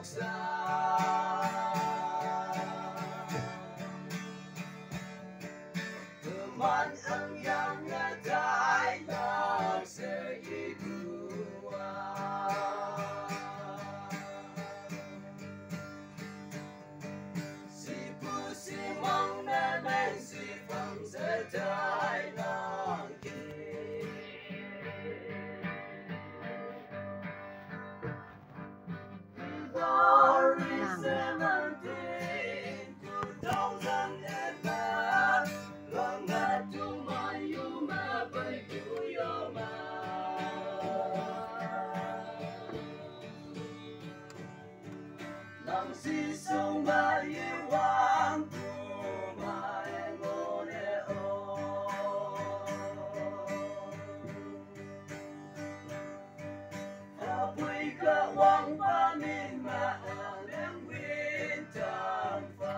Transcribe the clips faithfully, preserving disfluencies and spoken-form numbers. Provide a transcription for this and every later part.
xa. Teman yang ngetai yang seidua. Si pusi mong naman si pang setai nang seventeen, two thousand eight, long at to my yuma, by yuma. Nang si song ba iwan to my moneo. Apoy ka wang pamin maan ang wintang fa.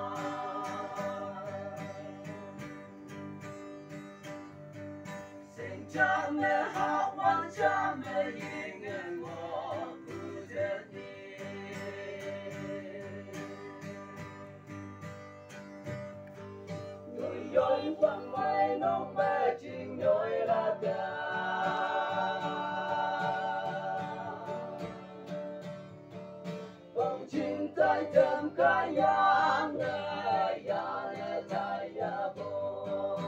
Sing cha me ha wang cha me ying and mo pudet ni. Người dối quăng mai nông bè chinh nhối là bè. Bằng chinh tay châm cái yang nè ya nè tay ya bồ.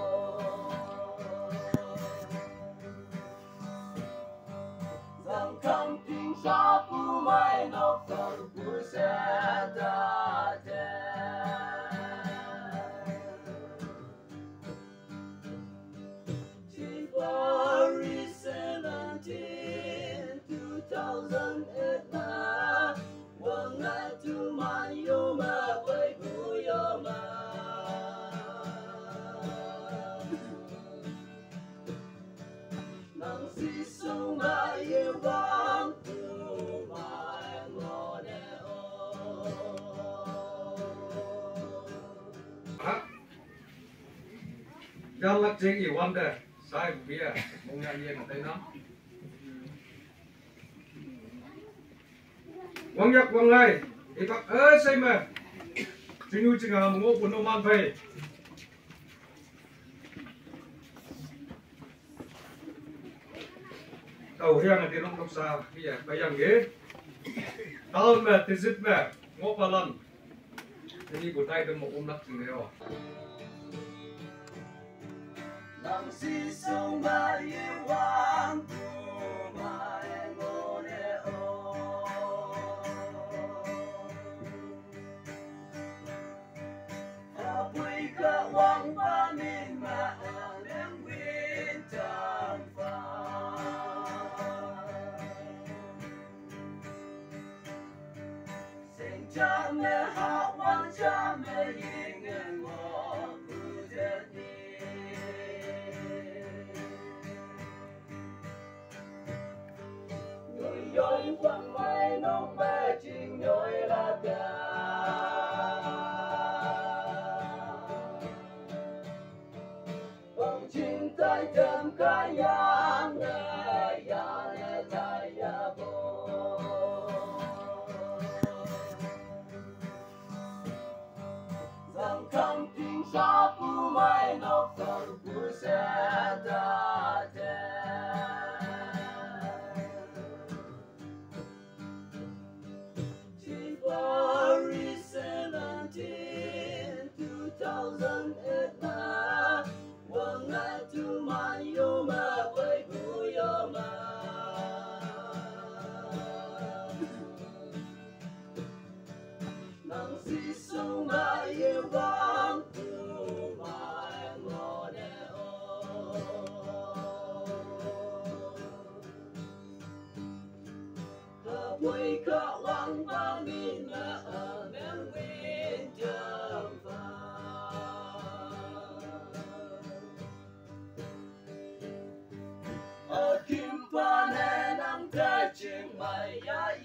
Rằng không tin xa phu mai nọc tầng phu sẽ ta tên. February seventeenth, two thousand eight, one night to my yoma, way to yoma. Nang si sung ba ye wang to my moneo. Jangan lắc chính yêu ăn đây, sai bia, không nhận nhiên ở đây nó. Quang nhắc quang lai, thì các ơi xây mà, chính như chính là một ngô cuốn man về. Tàu hiang là tiền ông độc xa, bây giờ bây giờ ghế, tao mà thì dứt mà, ngô ba lần, thì của tay được một ôm lắc chừng đấy rồi. Nang si sung ba iwan to my moneo. Apoy ka wang pamin maan ang wintang fa. Sing cha me ha wang cha me ying and mo pudet ni. Người dối quăng mai nông bè chinh nhối là bè. Bằng chinh tay châm cái yang nè ya nè tay ya bồ. Rằng không tin xa phu mai nọc tầng phu sẽ ta tên. February seventeenth, two thousand eight, one night to my yoma, way to yoma. Nang si sung ba ye wang to my moneo. Apoy ka wang pamin maan ang wintang fa. Ở kim pa nè nang te ching mai ya